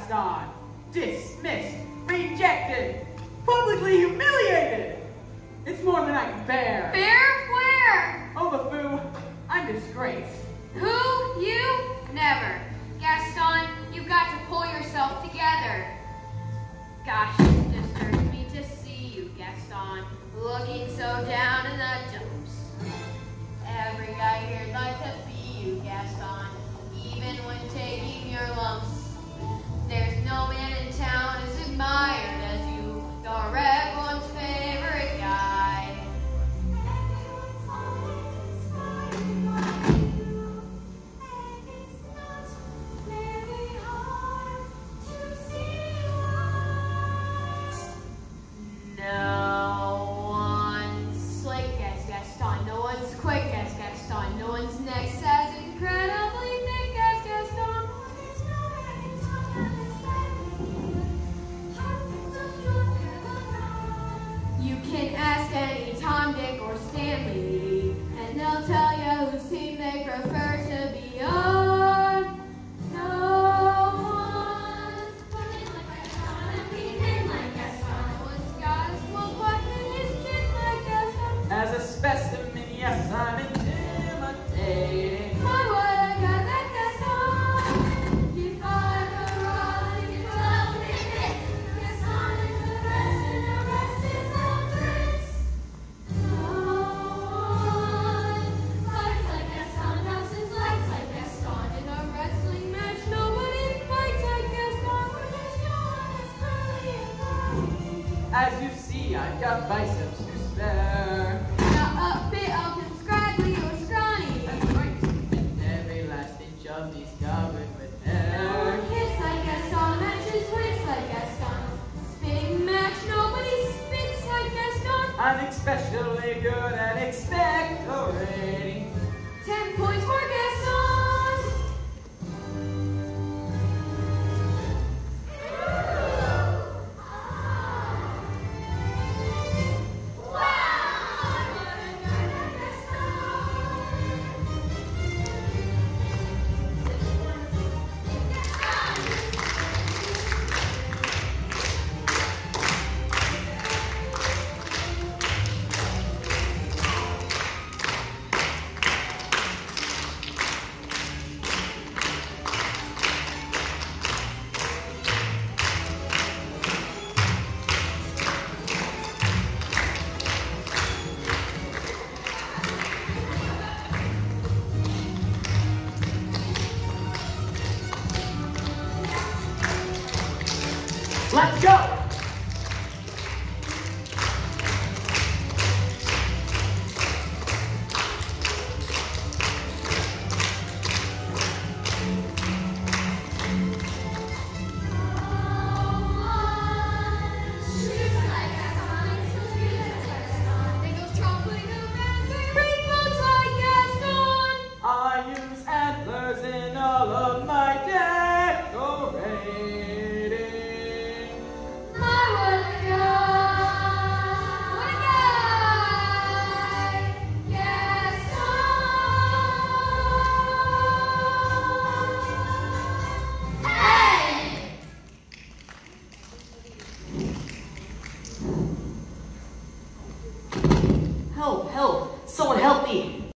Gaston. Dismissed, rejected, publicly humiliated. It's more than I can bear. Bear? Where? Oh, LeFou, I'm disgraced. Who? You? Never. Gaston, you've got to pull yourself together. Gosh, it disturbs me to see you, Gaston, looking so down in the dumps. Every guy here'd like to be you, Gaston, even when taking your lumps. There's no man in town as admired as you. You're everyone's favorite guy. No one's slick as Gaston. No one's quick as Gaston. No one's next as incredibly thick as Gaston. You can ask any Tom, Dick, or Stanley, and they'll tell you whose team they prefer to be on. No one's playing like Gaston and beating like Gaston. No one's got a small butt in his chin like Gaston. As a specimen, yes, I'm intimidating. My word, I got that Gaston. Defy the rules, you love it. Gaston is the best, and the rest is the prince. No one fights like Gaston, Nelson's lights like Gaston. In a wrestling match, nobody fights like Gaston. We're just young as curly and bright. As you see, I've got biceps to spare. Not a bit of him scraggly or scrawny. That's right, and every last inch of me's covered with No hair. one hits like Gaston, matches wins like Gaston. Spitting match, nobody spits like Gaston. I'm especially good at expectorating. 10 points for Gaston. Let's go! I use antlers in all of my decorating. Help! Help! Someone help me!